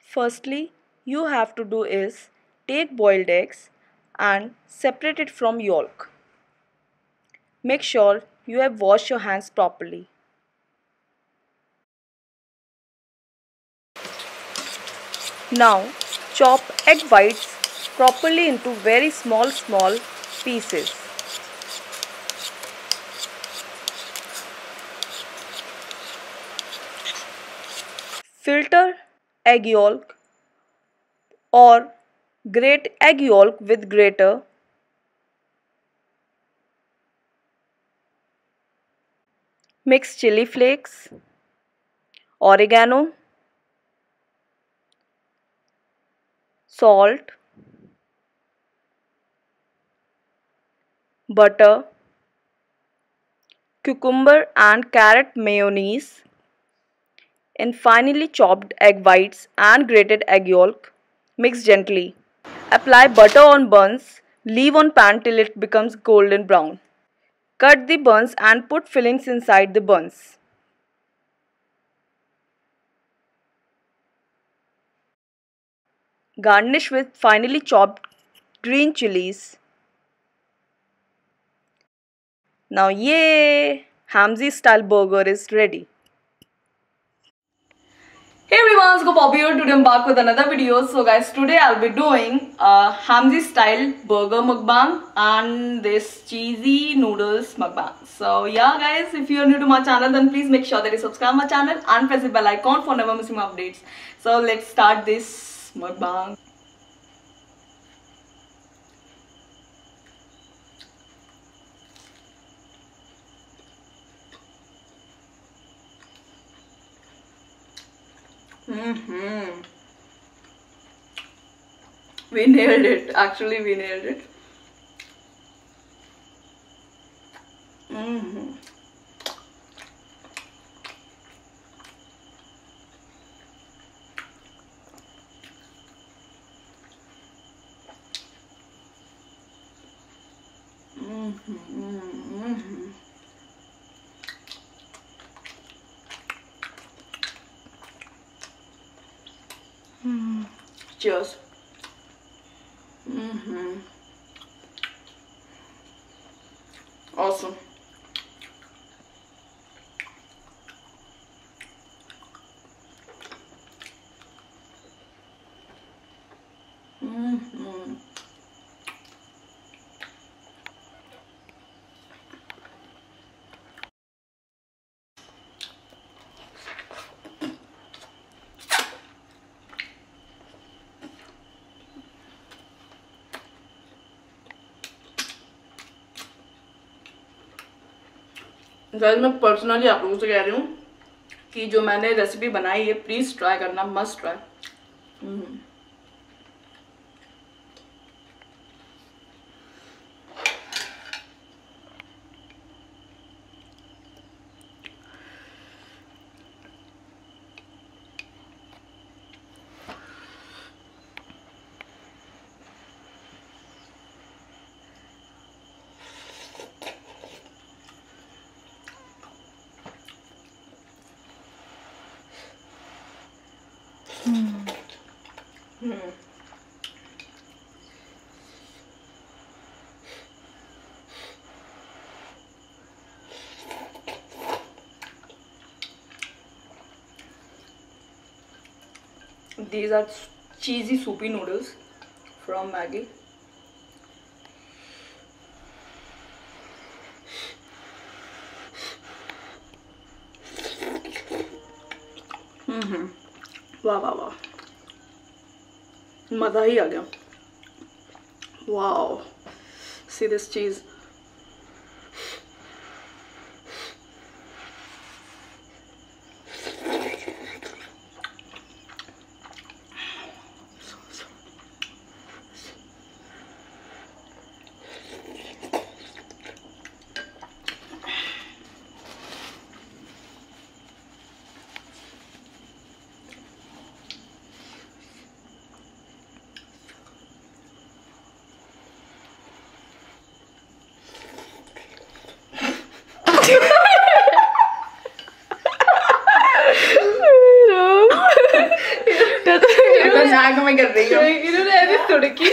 Firstly, you have to do is take boiled eggs and separate it from yolk. Make sure you have washed your hands properly. Now, chop egg whites properly into very small pieces. Filter egg yolk or grate egg yolk with grater. Mix chili flakes, oregano, salt, butter, cucumber and carrot mayonnaise, and finally chopped egg whites and grated egg yolk. Mix gently. Apply butter on buns. Leave on pan till it becomes golden brown. Cut the buns and put fillings inside the buns. Garnish with finely chopped green chilies. Now yay! Hamzy style burger is ready. Hey everyone, it's Bobby here. Today I'm back with another video. So guys, today I'll be doing a Hamzy style burger mukbang and this cheesy noodles mukbang. So yeah guys, if you're new to my channel then please make sure that you subscribe my channel and press the bell icon for never missing my updates. So let's start this mukbang. We nailed it. Actually, we nailed it. Cheers. Awesome. Guys मैं personally आप लोगों से कह रही हूँ कि जो मैंने रेसिपी बनाई है प्लीज ट्राई करना, must try. These are cheesy soupy noodles from Maggi. वाह वाह वाह, मज़ा ही आ गया. Wow, see this cheese. में कर रही हूँ। इन्होंने ऐसे तुड़की।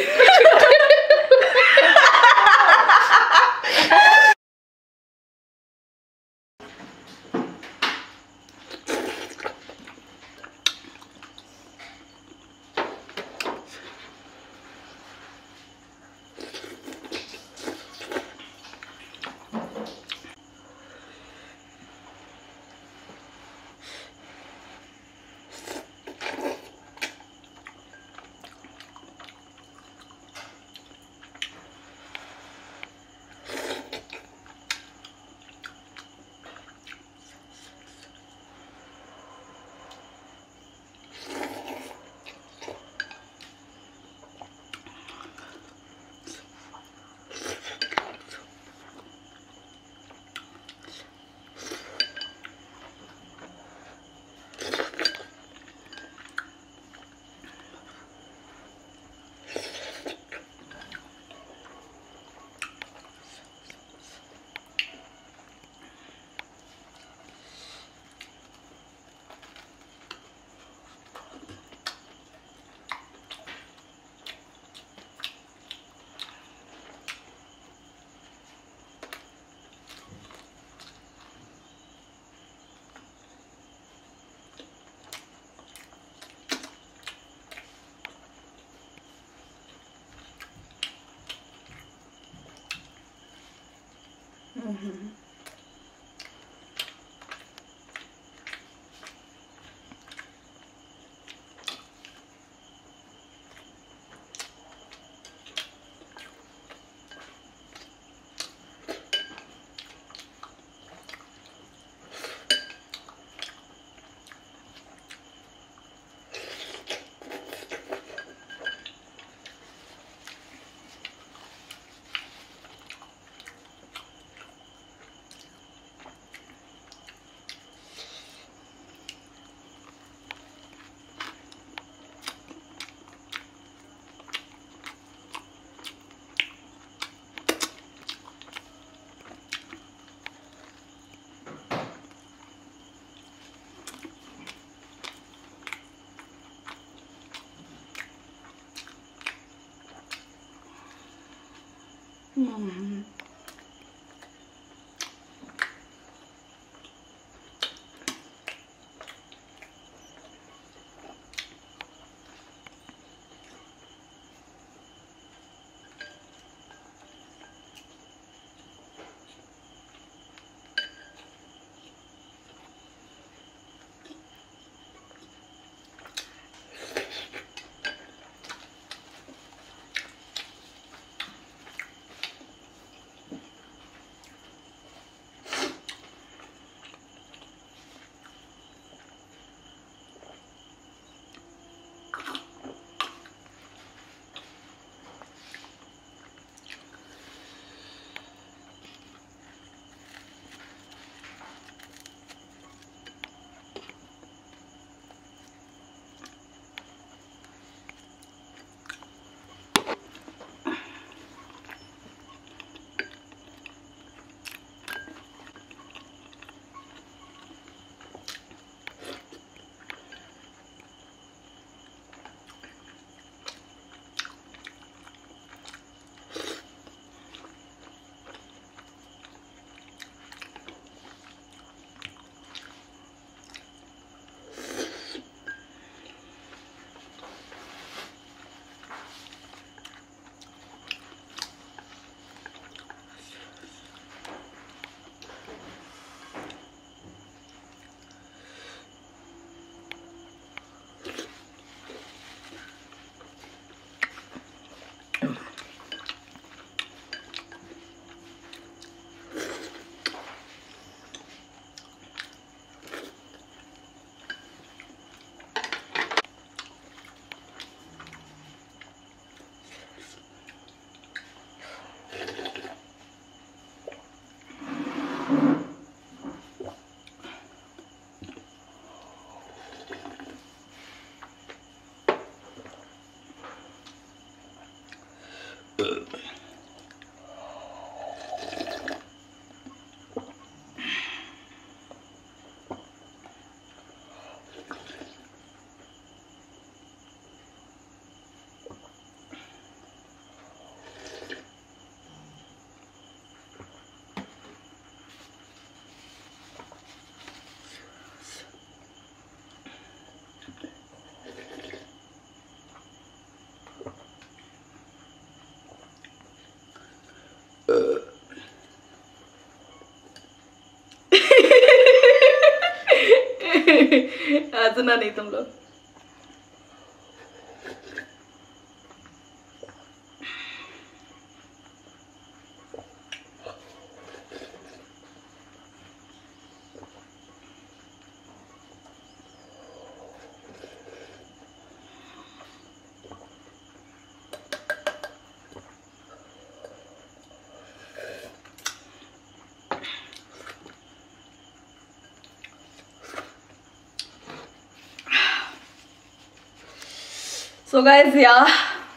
सुना नहीं तुम लोग। So guys, yeah,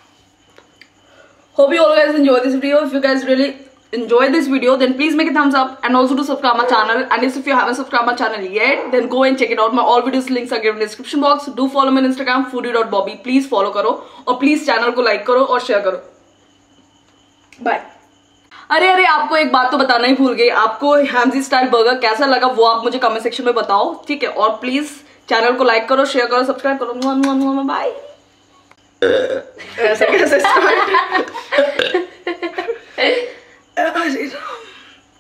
hope you all guys enjoy this video. If you guys really enjoyed this video, then please make a thumbs up and also do subscribe my channel. And if you haven't subscribed my channel yet, then go and check it out. My all videos links are given in the description box. Do follow me on Instagram foodie.bobby. Please follow करो और please channel को like करो और share करो. Bye. अरे आपको एक बात तो बताना ही भूल गई, आपको हैमजी स्टाइल बर्गर कैसा लगा वो आप मुझे कमेंट सेक्शन में बताओ, ठीक है? और प्लीज चैनल को लाइक करो, शेयर करो, सब्सक्राइब करो। बाय। ऐसे कैसे स्टार्ट